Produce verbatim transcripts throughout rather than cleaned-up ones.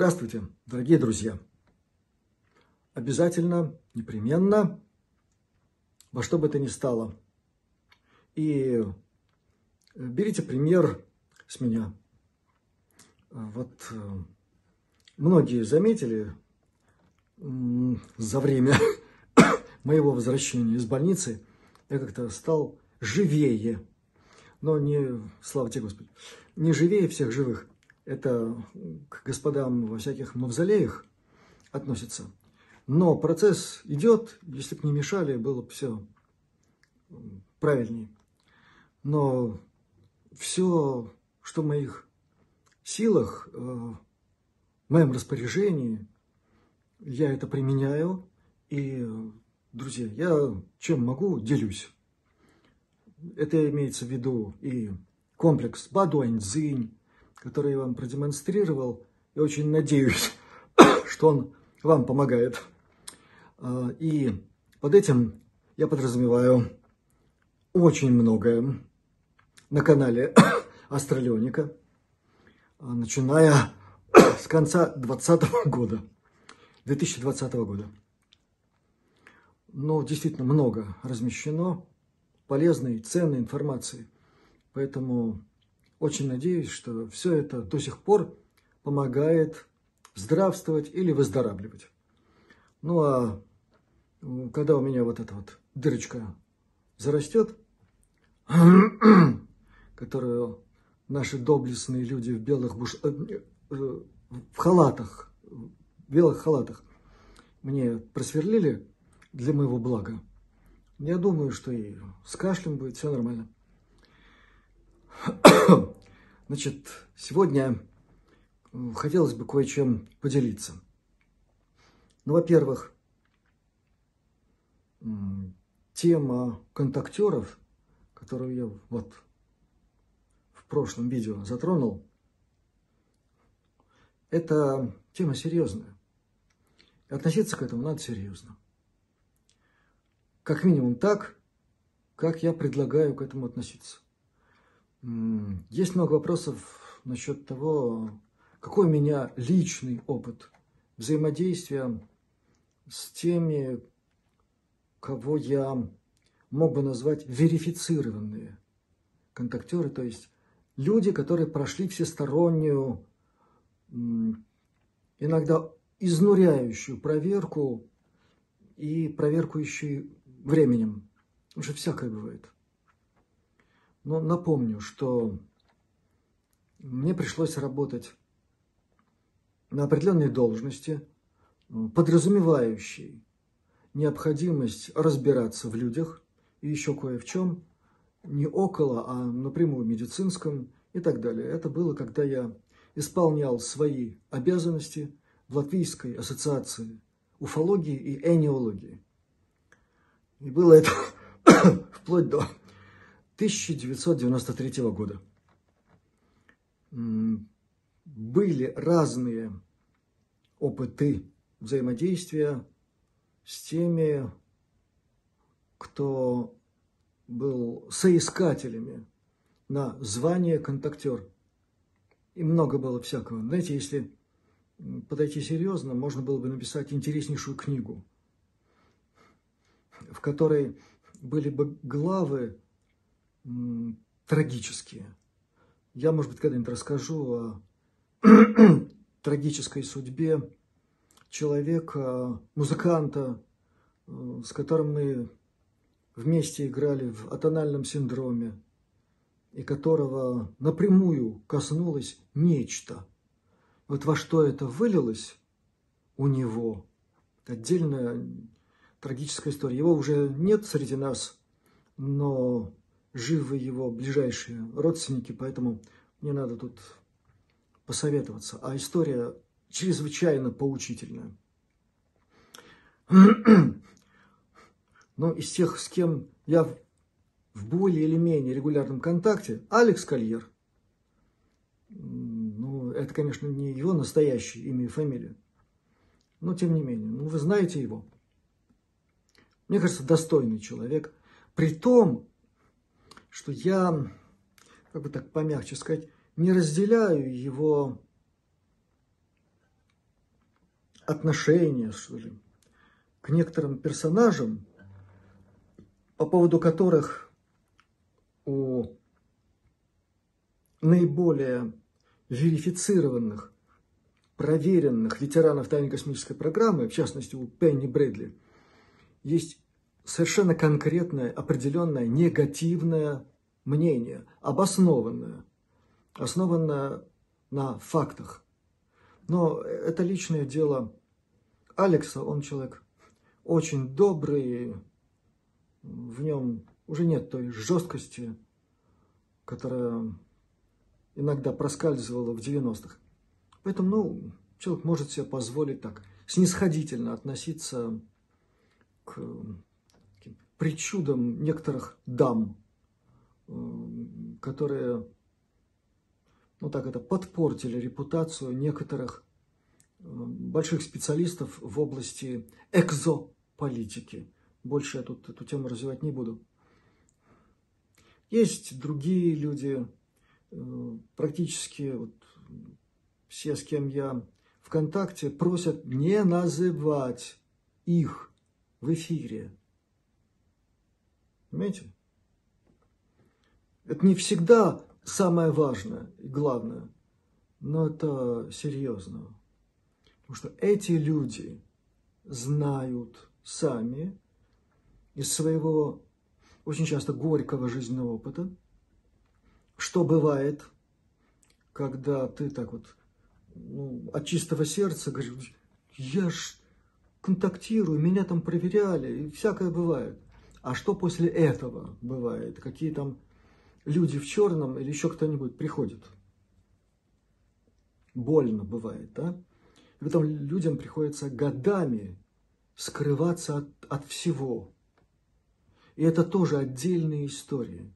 Здравствуйте, дорогие друзья! Обязательно, непременно, во что бы то ни стало. И берите пример с меня. Вот многие заметили за время моего возвращения из больницы, я как-то стал живее. Но не, слава тебе, Господи, не живее всех живых. Это к господам во всяких мавзолеях относится. Но процесс идет, если бы не мешали, было бы все правильнее. Но все, что в моих силах, в моем распоряжении, я это применяю. И, друзья, я чем могу, делюсь. Это имеется в виду и комплекс Бадуань-Цзинь, который я вам продемонстрировал. Я очень надеюсь, что он вам помогает. И под этим я подразумеваю очень многое на канале Астралионика, начиная с конца двадцатого года, две тысячи двадцатого года. Ну, действительно много размещено полезной, ценной информации. Поэтому очень надеюсь, что все это до сих пор помогает здравствовать или выздоравливать. Ну, а когда у меня вот эта вот дырочка зарастет, которую наши доблестные люди в белых буш... в халатах, в белых халатах мне просверлили для моего блага, я думаю, что и с кашлем будет все нормально. Значит, сегодня хотелось бы кое-чем поделиться. Ну, во-первых, тема контактеров, которую я вот в прошлом видео затронул, это тема серьезная. И относиться к этому надо серьезно. Как минимум так, как я предлагаю к этому относиться. Есть много вопросов насчет того, какой у меня личный опыт взаимодействия с теми, кого я мог бы назвать верифицированные контактеры, то есть люди, которые прошли всестороннюю, иногда изнуряющую проверку и проверку еще и временем. Уже всякое бывает. Но напомню, что мне пришлось работать на определенной должности, подразумевающей необходимость разбираться в людях и еще кое в чем, не около, а напрямую медицинском и так далее. Это было, когда я исполнял свои обязанности в Латвийской ассоциации уфологии и энеологии. И было это вплоть до тысяча девятьсот девяносто третьего года. Были разные опыты взаимодействия с теми, кто был соискателями на звание контактер. И много было всякого. Знаете, если подойти серьезно, можно было бы написать интереснейшую книгу, в которой были бы главы трагические. Я, может быть, когда-нибудь расскажу о трагической судьбе человека, музыканта, с которым мы вместе играли в атональном синдроме, и которого напрямую коснулось нечто. Вот во что это вылилось у него, отдельная трагическая история. Его уже нет среди нас, но живы его ближайшие родственники, поэтому мне надо тут посоветоваться. А история чрезвычайно поучительная. Но из тех, с кем я в более или менее регулярном контакте, Алекс Кольер. Ну, это, конечно, не его настоящее имя и фамилия, но тем не менее, ну, вы знаете его. Мне кажется, достойный человек. При том, что я, как бы так помягче сказать, не разделяю его отношение, что ли, к некоторым персонажам, по поводу которых у наиболее верифицированных, проверенных ветеранов тайной космической программы, в частности у Пенни Брэдли, есть совершенно конкретное, определенное негативное мнение, обоснованное, основанное на фактах. Но это личное дело Алекса, он человек очень добрый, в нем уже нет той жесткости, которая иногда проскальзывала в девяностых. Поэтому, ну, человек может себе позволить так снисходительно относиться к причудам некоторых дам, которые, ну так это, подпортили репутацию некоторых больших специалистов в области экзополитики. Больше я тут эту тему развивать не буду. Есть другие люди, практически вот все, с кем я в контакте, просят не называть их в эфире. Понимаете? Это не всегда самое важное и главное, но это серьезно. Потому что эти люди знают сами из своего очень часто горького жизненного опыта, что бывает, когда ты так вот, ну, от чистого сердца говоришь: я ж контактирую, меня там проверяли, и всякое бывает. А что после этого бывает? Какие там люди в черном или еще кто-нибудь приходят? Больно бывает, да? И потом людям приходится годами скрываться от, от всего. И это тоже отдельные истории.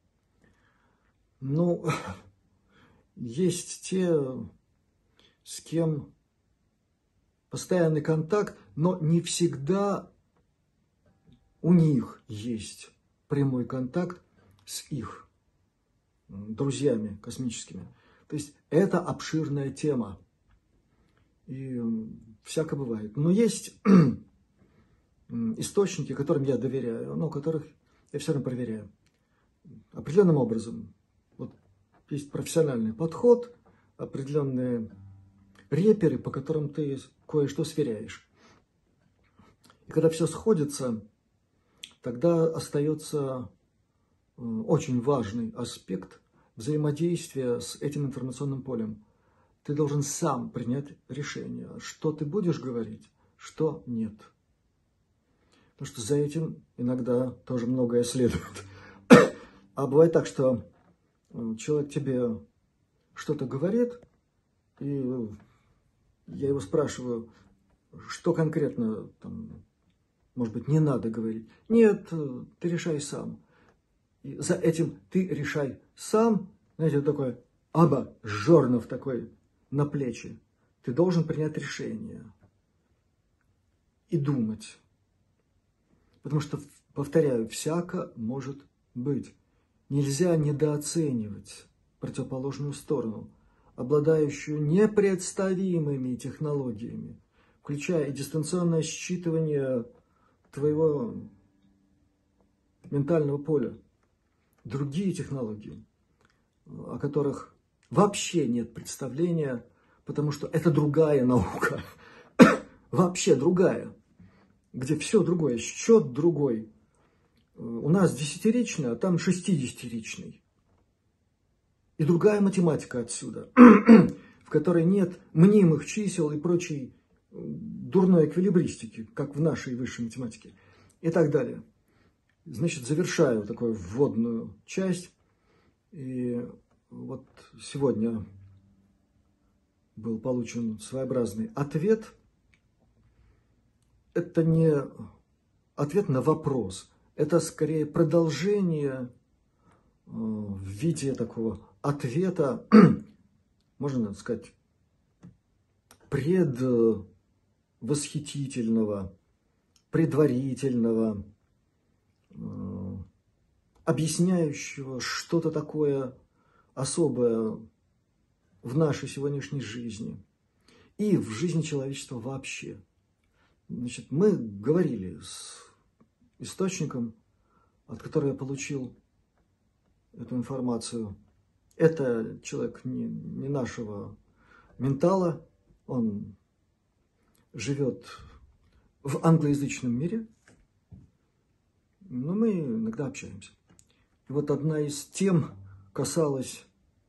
Ну, есть те, с кем постоянный контакт, но не всегда у них есть прямой контакт с их друзьями космическими. То есть это обширная тема. И всякое бывает. Но есть источники, которым я доверяю, но которых я все равно проверяю. Определенным образом. Вот есть профессиональный подход, определенные реперы, по которым ты кое-что сверяешь. И когда все сходится, тогда остается очень важный аспект взаимодействия с этим информационным полем. Ты должен сам принять решение, что ты будешь говорить, что нет. Потому что за этим иногда тоже многое следует. А бывает так, что человек тебе что-то говорит, и я его спрашиваю, что конкретно, там, может быть, не надо говорить. Нет, ты решай сам. И за этим ты решай сам, знаете, такой аба, жорнов такой на плечи. Ты должен принять решение и думать. Потому что, повторяю, всяко может быть. Нельзя недооценивать противоположную сторону, обладающую непредставимыми технологиями, включая и дистанционное считывание твоего ментального поля, другие технологии, о которых вообще нет представления, потому что это другая наука, вообще другая, где все другое, счет другой. У нас десятиричный, а там шестидесятиричный. И другая математика отсюда, в которой нет мнимых чисел и прочей дурной эквилибристики, как в нашей высшей математике, и так далее. Значит, завершаю такую вводную часть. И вот сегодня был получен своеобразный ответ. Это не ответ на вопрос, это скорее продолжение в виде такого ответа, можно сказать, предвосхитительного, предварительного, объясняющего что-то такое особое в нашей сегодняшней жизни. и в жизни человечества вообще. Значит, мы говорили с источником, от которого я получил эту информацию. Это человек не, не нашего ментала, он живет в англоязычном мире, но мы иногда общаемся. И вот одна из тем касалась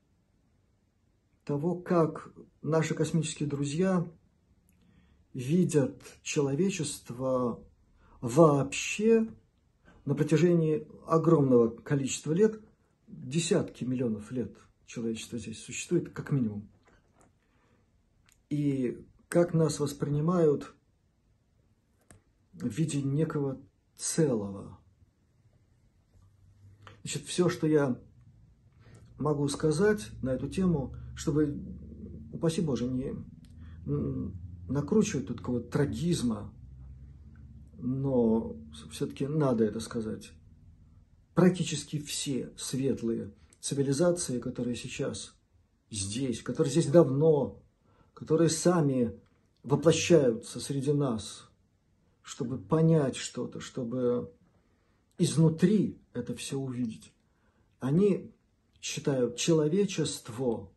того, как наши космические друзья видят человечество вообще на протяжении огромного количества лет, десятки миллионов лет человечество здесь существует, как минимум. И как нас воспринимают в виде некого целого. Значит, все, что я могу сказать на эту тему, чтобы, упаси Боже, не накручивать тут какого-то трагизма, но все-таки надо это сказать. Практически все светлые цивилизации, которые сейчас здесь, которые здесь давно, которые сами воплощаются среди нас, чтобы понять что-то, чтобы изнутри это все увидеть, они считают человечество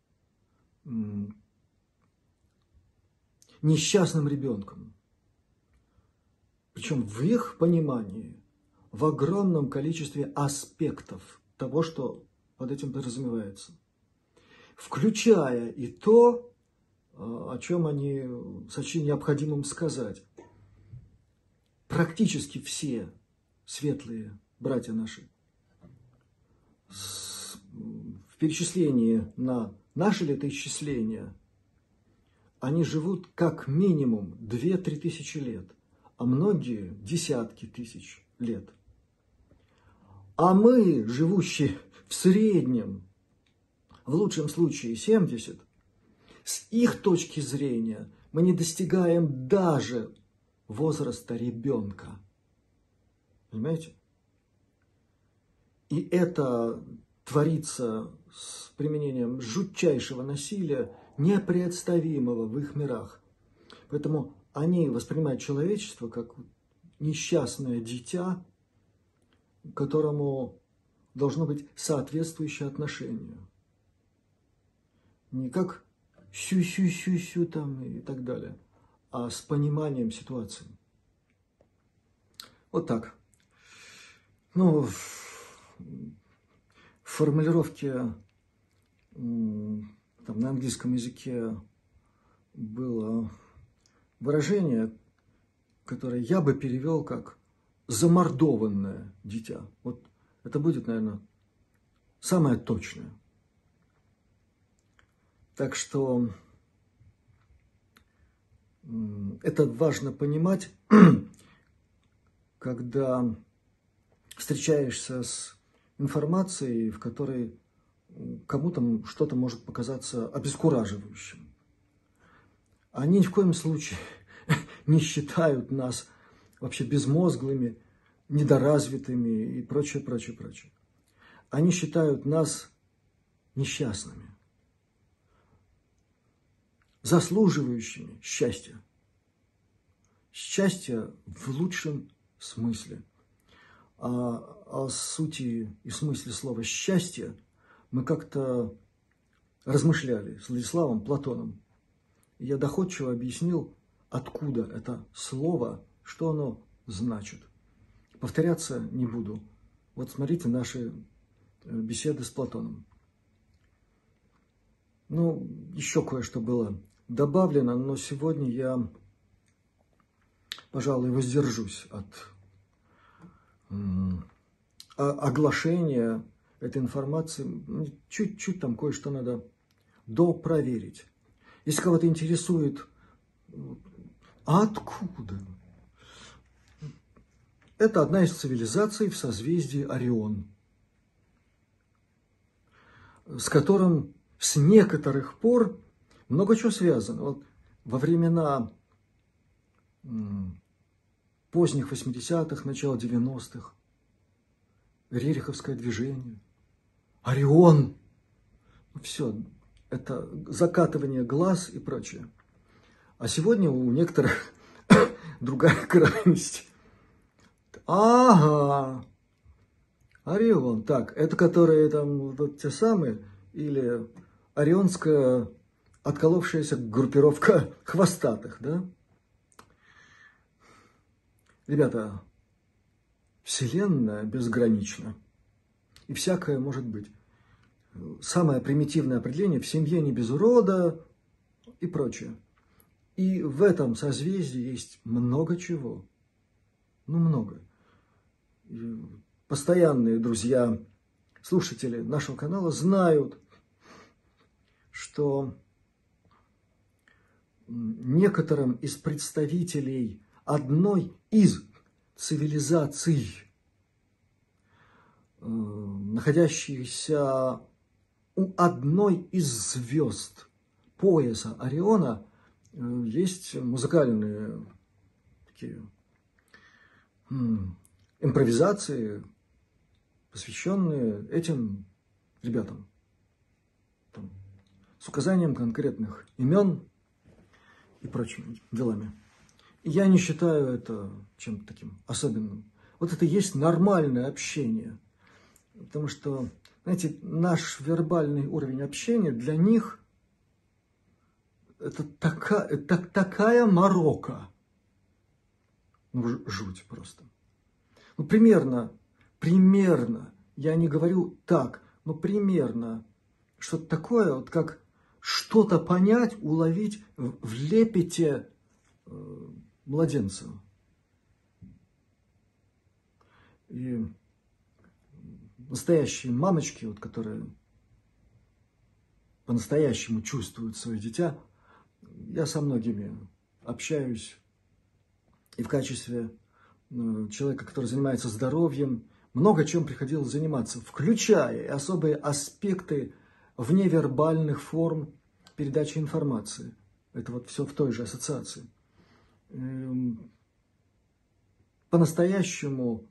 несчастным ребенком. Причем в их понимании, в огромном количестве аспектов того, что под этим подразумевается. Включая и то, о чем они сочли необходимым сказать. Практически все светлые братья наши в перечислении на наши летоисчисления, они живут как минимум две-три тысячи лет, а многие десятки тысяч лет. А мы, живущие в среднем, в лучшем случае семьдесят, с их точки зрения мы не достигаем даже возраста ребенка. Понимаете? И это творится с применением жутчайшего насилия, непредставимого в их мирах. Поэтому они воспринимают человечество как несчастное дитя, которому должно быть соответствующее отношение. Не как сю-сю-сю-сю там и так далее, а с пониманием ситуации. Вот так. Ну, в формулировке там, на английском языке было выражение, которое я бы перевел как «замордованное дитя». Вот это будет, наверное, самое точное. Так что это важно понимать, когда встречаешься с информацией, в которой кому-то что-то может показаться обескураживающим. Они ни в коем случае не считают нас вообще безмозглыми, недоразвитыми и прочее, прочее, прочее. Они считают нас несчастными, заслуживающими счастья. Счастье в лучшем смысле. А о сути и смысле слова «счастье» мы как-то размышляли с Владиславом Платоном. Я доходчиво объяснил, откуда это слово, что оно значит. Повторяться не буду. Вот смотрите наши беседы с Платоном. Ну, еще кое-что было добавлено, но сегодня я, пожалуй, воздержусь от оглашения этой информации. Чуть-чуть там кое-что надо допроверить. Если кого-то интересует, а откуда? Это одна из цивилизаций в созвездии Орион, с которым с некоторых пор много чего связано. Вот во времена поздних восьмидесятых, начала девяностых, Рериховское движение, Орион, все, это закатывание глаз и прочее. А сегодня у некоторых другая крайность. Ага, Орион. Так, это которые там вот те самые, или орионская отколовшаяся группировка хвостатых, да? Ребята, Вселенная безгранична, и всякое может быть. Самое примитивное определение: в семье не без урода и прочее. И в этом созвездии есть много чего. Ну, много. И постоянные друзья, слушатели нашего канала знают, что некоторым из представителей одной из цивилизаций, находящихся у одной из звезд пояса Ориона, есть музыкальные такие импровизации, посвященные этим ребятам, там, с указанием конкретных имен и прочими делами. И я не считаю это чем-то таким особенным. Вот это и есть нормальное общение. Потому что, знаете, наш вербальный уровень общения для них это такая, это такая морока. Ну, жуть просто. Ну, примерно, примерно, я не говорю так, но примерно что-то такое, вот как что-то понять, уловить в лепете э, младенца. И настоящие мамочки, вот, которые по-настоящему чувствуют свое дитя, я со многими общаюсь, и в качестве человека, который занимается здоровьем, много чем приходилось заниматься, включая и особые аспекты вневербальных форм передачи информации. Это вот все в той же ассоциации. По-настоящему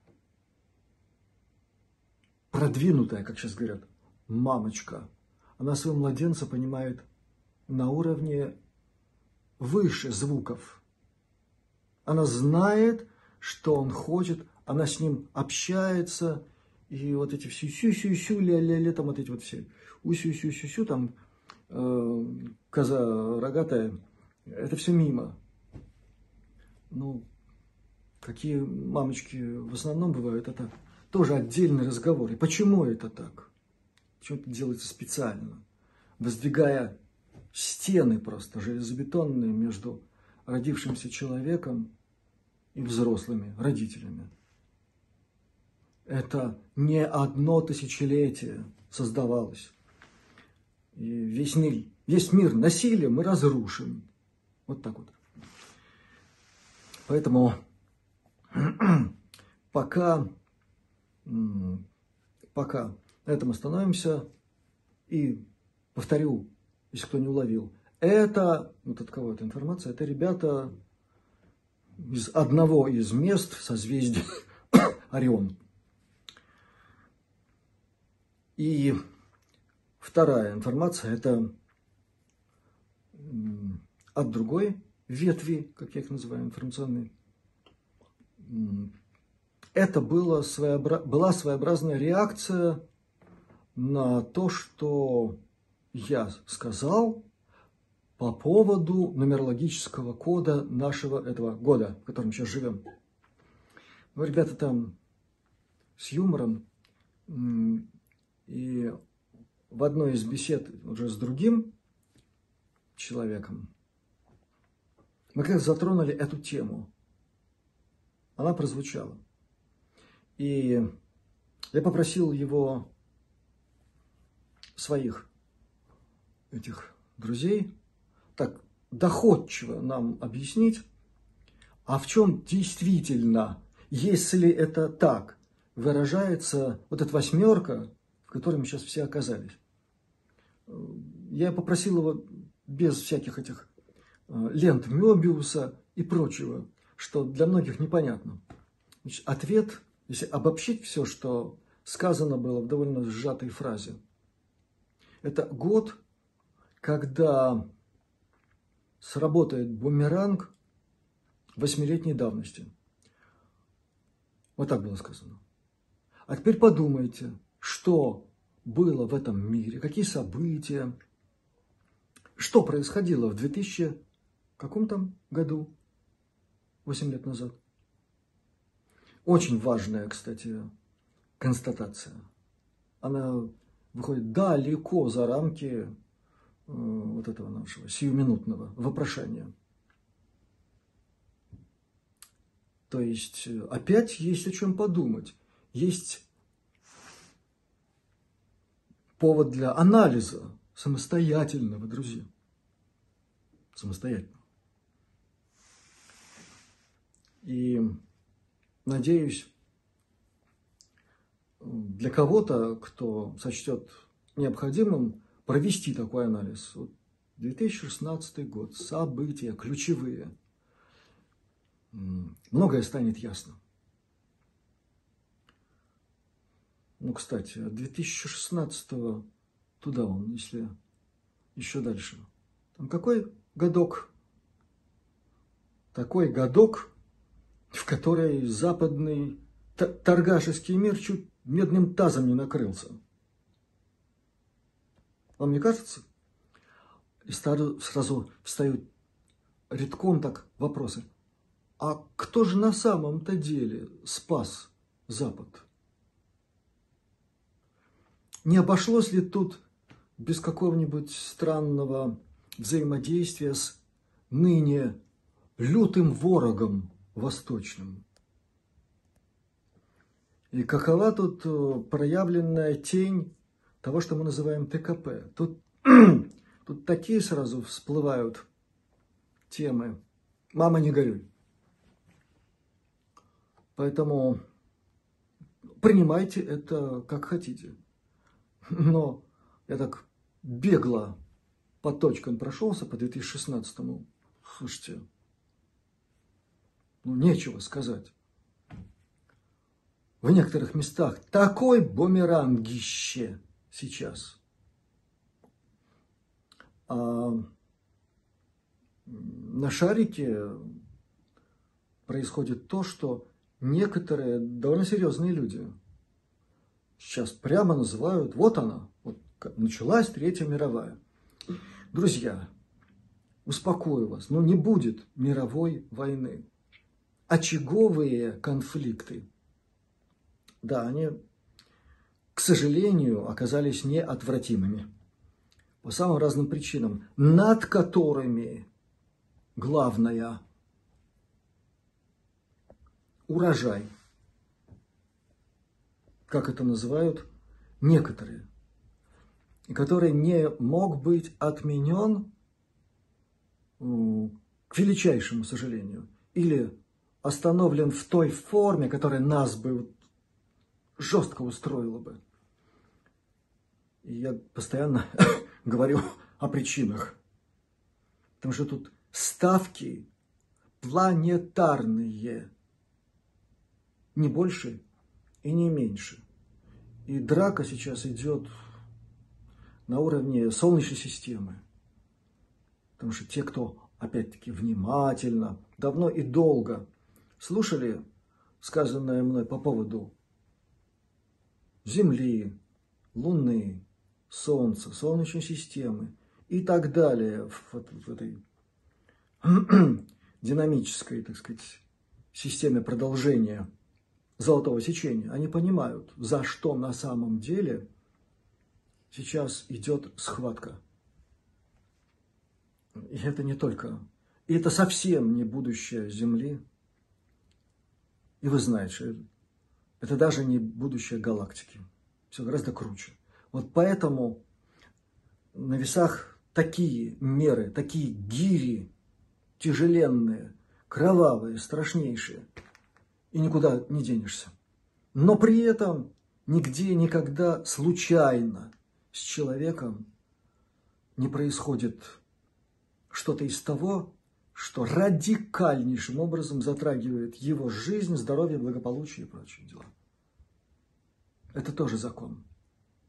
продвинутая, как сейчас говорят, мамочка, она своего младенца понимает на уровне выше звуков. Она знает, что он хочет, она с ним общается, и вот эти все сю-сю-сю, ля-ля-ля, там вот эти вот все у-сю-сю-сю-сю, там э, коза рогатая, это все мимо. Ну, какие мамочки в основном бывают, это тоже отдельный разговор. И почему это так? Почему это делается специально? Воздвигая стены просто железобетонные между родившимся человеком и взрослыми родителями. Это не одно тысячелетие создавалось. И весь мир, весь мир насилием мы разрушим. Вот так вот. Поэтому пока, пока на этом остановимся. И повторю, если кто не уловил, это, вот от кого эта информация, это ребята из одного из мест созвездия Орион. И вторая информация, это от другой ветви, как я их называю, информационной. Это было своеобра... была своеобразная реакция на то, что я сказал по поводу нумерологического кода нашего этого года, в котором сейчас живем. Ну, ребята там с юмором, и в одной из бесед уже с другим человеком мы как затронули эту тему. Она прозвучала. И я попросил его, своих этих друзей, так доходчиво нам объяснить, а в чем действительно, если это так, выражается вот эта восьмерка, в которой мы сейчас все оказались. Я попросил его без всяких этих лент Мёбиуса и прочего, что для многих непонятно. Значит, ответ, если обобщить все, что сказано было в довольно сжатой фразе, это год, когда сработает бумеранг восьмилетней давности. Вот так было сказано. А теперь подумайте, что было в этом мире, какие события, что происходило в две тысячи каком там году, восемь лет назад. Очень важная, кстати, констатация. Она выходит далеко за рамки э, вот этого нашего сиюминутного вопрошания. То есть опять есть о чем подумать. Есть повод для анализа самостоятельного, друзья. Самостоятельно. И надеюсь, для кого-то, кто сочтет необходимым провести такой анализ. Вот две тысячи шестнадцатый год, события ключевые. Многое станет ясно. Ну, кстати, от две тысячи шестнадцатого туда он, если еще дальше. Там какой годок? Такой годок, в который западный торгашеский мир чуть медным тазом не накрылся. Вам не кажется? И сразу встают редком так вопросы. А кто же на самом-то деле спас Запад? Не обошлось ли тут без какого-нибудь странного взаимодействия с ныне лютым ворогом восточным? И какова тут проявленная тень того, что мы называем ТКП? Тут, тут такие сразу всплывают темы. Мама, не горюй. Поэтому принимайте это как хотите. Но я так бегло по точкам прошелся по две тысячи шестнадцатому. Слушайте, ну нечего сказать. В некоторых местах такой бумерангище сейчас. А на шарике происходит то, что некоторые довольно серьезные люди сейчас прямо называют, вот она, вот началась Третья мировая. Друзья, успокою вас, но не будет мировой войны. Очаговые конфликты, да, они, к сожалению, оказались неотвратимыми. По самым разным причинам, над которыми главное урожай. Как это называют некоторые, и который не мог быть отменен, к величайшему сожалению, или остановлен в той форме, которая нас бы жестко устроила бы. И я постоянно говорю о причинах, потому что тут ставки планетарные, не больше и не меньше. И драка сейчас идет на уровне Солнечной системы. Потому что те, кто, опять-таки, внимательно, давно и долго слушали сказанное мной по поводу Земли, Луны, Солнца, Солнечной системы и так далее в, в этой динамической, так сказать, системе продолжения золотого сечения, они понимают, за что на самом деле сейчас идет схватка. И это не только, и это совсем не будущее Земли. И вы знаете, что это, это даже не будущее галактики. Все гораздо круче. Вот поэтому на весах такие меры, такие гири тяжеленные, кровавые, страшнейшие. И никуда не денешься. Но при этом нигде, никогда случайно с человеком не происходит что-то из того, что радикальнейшим образом затрагивает его жизнь, здоровье, благополучие и прочие дела. Это тоже закон.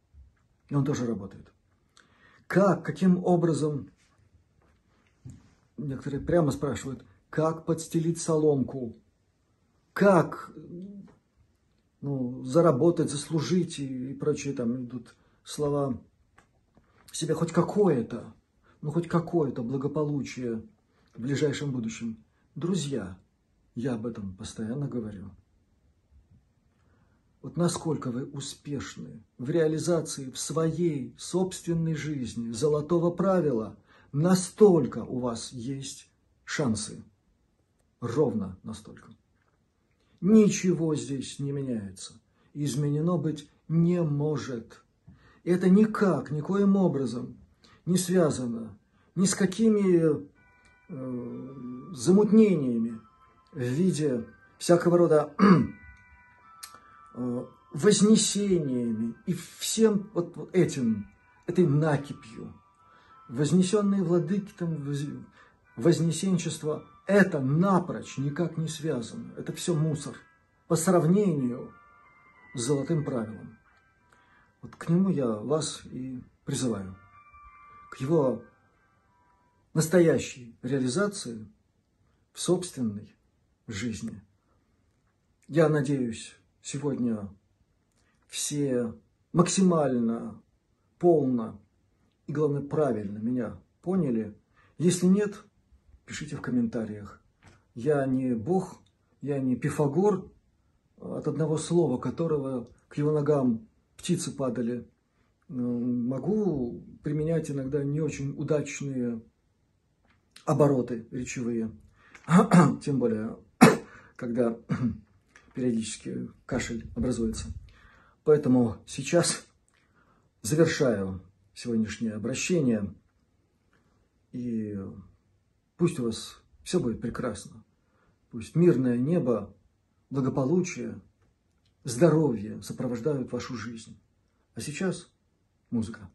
И он тоже работает. Как, каким образом некоторые прямо спрашивают, как подстелить соломку, как ну, заработать, заслужить и, и прочие там идут слова себе хоть какое-то, ну хоть какое-то благополучие в ближайшем будущем. Друзья, я об этом постоянно говорю. Вот насколько вы успешны в реализации в своей собственной жизни золотого правила, настолько у вас есть шансы. Ровно настолько. Ничего здесь не меняется. Изменено быть не может. Это никак, никоим образом не связано ни с какими э, замутнениями в виде всякого рода э, вознесениями и всем вот, вот этим, этой накипью. Вознесенные владыки, там, вознесенчество, это напрочь никак не связано. Это все мусор по сравнению с золотым правилом. Вот к нему я вас и призываю. К его настоящей реализации в собственной жизни. Я надеюсь, сегодня все максимально, полно и, главное, правильно меня поняли. Если нет, пишите в комментариях. Я не Бог, я не Пифагор, от одного слова которого к его ногам птицы падали. Могу применять иногда не очень удачные обороты речевые. Тем более, когда периодически кашель образуется. Поэтому сейчас завершаю сегодняшнее обращение. И пусть у вас все будет прекрасно. Пусть мирное небо, благополучие, здоровье сопровождают вашу жизнь. А сейчас музыка.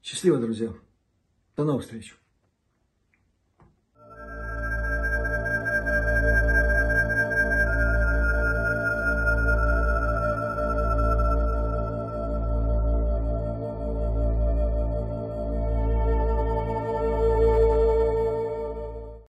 Счастливо, друзья. До новых встреч.